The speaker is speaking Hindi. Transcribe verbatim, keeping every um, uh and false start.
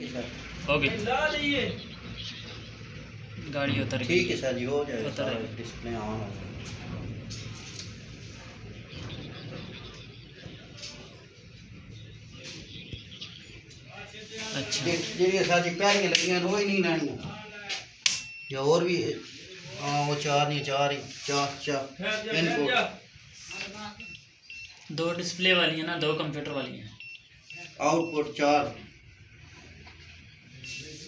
है सर, ओके गाड़ी उतर गई। ठीक है सर जी, हो जाएगा, उतर सारा डिस्प्ले ऑन हो जाएगा। अच्छा जी सर जी, पैरियां लगियां वो ही नहीं लैनियां या और भी? हाँ वो चार नहीं, चार ही, चार चार इनपुट दो डिस्प्ले वाली है ना, दो कंप्यूटर वाली हैं। आउटपुट चार।